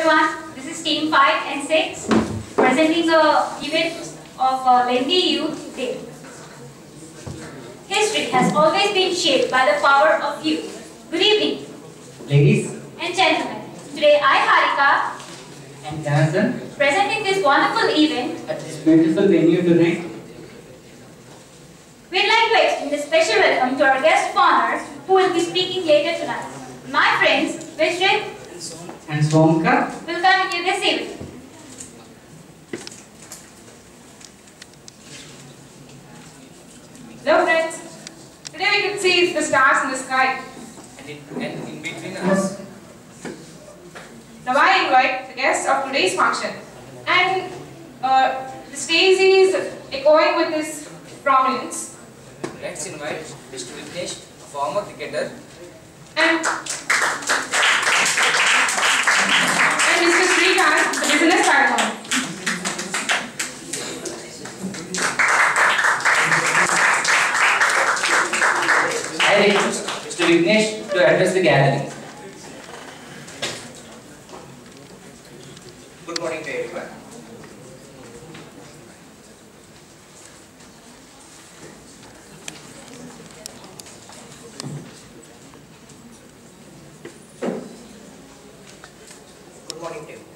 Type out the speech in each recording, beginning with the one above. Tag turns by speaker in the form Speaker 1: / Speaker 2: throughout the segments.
Speaker 1: everyone, this is Team 5 and 6 presenting the event of LENDI Youth Day. History has always been shaped by the power of youth. Good evening,
Speaker 2: ladies
Speaker 1: and gentlemen. Today I, Harika,
Speaker 2: and Jonathan,
Speaker 1: presenting this wonderful event
Speaker 2: at this beautiful venue tonight.
Speaker 1: We'd like to extend a special welcome to our guest of honor who will be speaking later tonight. My friends, Vishrit
Speaker 2: and Swamka
Speaker 1: will continue this evening.
Speaker 3: Hello friends, today we can see the stars in the sky.
Speaker 4: And in between us.
Speaker 3: Now I invite the guests of today's function. And the stage is echoing with this prominence.
Speaker 4: Let's invite Mr. Vignesh, a former cricketer.
Speaker 3: And Mr. Srikanth, the business background.
Speaker 4: I request Mr. Vignesh to address the gathering.
Speaker 5: Good morning to everyone. Good morning to everyone.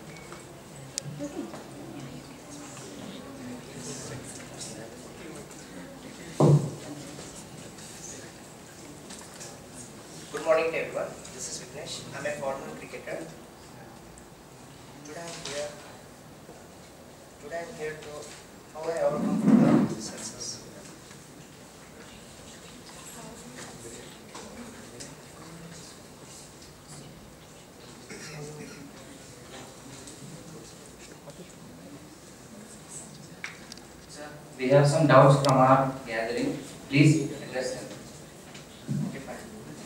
Speaker 5: Good morning to everyone. This is Vignesh. I'm a former cricketer. Today I'm here to how I overcome the success.
Speaker 4: Sir, we have some doubts from our gathering. Please address them.
Speaker 5: Okay, fine.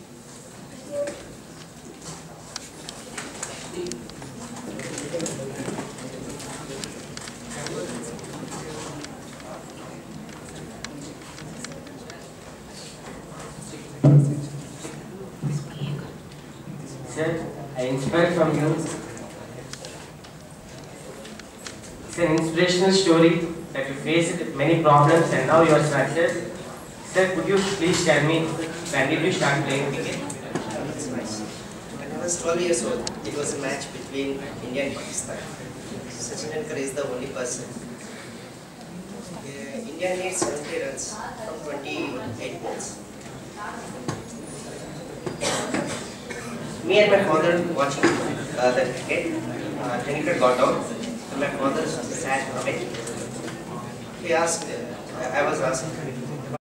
Speaker 6: Sir, I inspired from you. It's an inspirational story that you faced many problems and now you are success. Sir, could you please tell me when did you start playing cricket?
Speaker 5: That's nice. When I was 12 years old, it was a match between India and Pakistan. Sachin Tendulkar is the only person. India needs 70 runs from 28 balls. Me and my father watching the cricket. Tendulkar got out, and my father sat away. He asked, I was asking,